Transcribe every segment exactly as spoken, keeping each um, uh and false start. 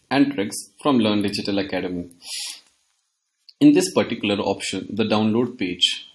and tricks from Learn Digital Academy. In this particular option, the download page,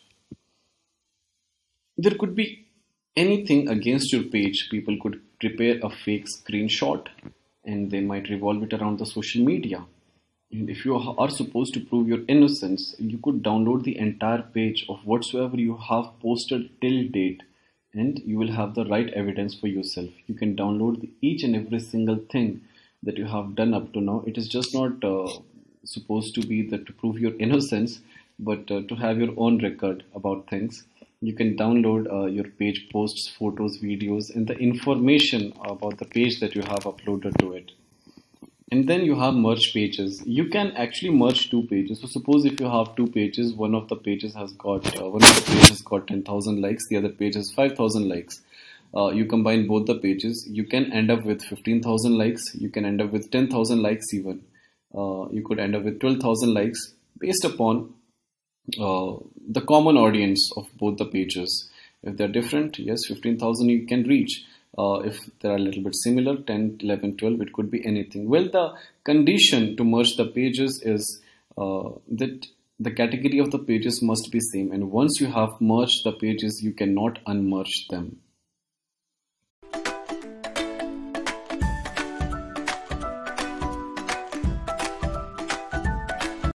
there could be anything against your page. People could prepare a fake screenshot and they might revolve it around the social media. And if you are supposed to prove your innocence, you could download the entire page of whatsoever you have posted till date, and you will have the right evidence for yourself. You can download the, each and every single thing that you have done up to now. It is just not uh, supposed to be that to prove your innocence, but uh, to have your own record about things. You can download uh, your page posts, photos, videos, and the information about the page that you have uploaded to it. And then you have merge pages. You can actually merge two pages. So suppose if you have two pages, one of the pages has got uh, one of the pages got ten thousand likes, the other page has five thousand likes. Uh, you combine both the pages, you can end up with fifteen thousand likes. You can end up with ten thousand likes even. Uh, you could end up with twelve thousand likes based upon uh, the common audience of both the pages. If they're different, yes, fifteen thousand you can reach. Uh, if they are a little bit similar, ten, eleven, twelve, it could be anything. Well, the condition to merge the pages is uh, that the category of the pages must be same. And once you have merged the pages, you cannot unmerge them.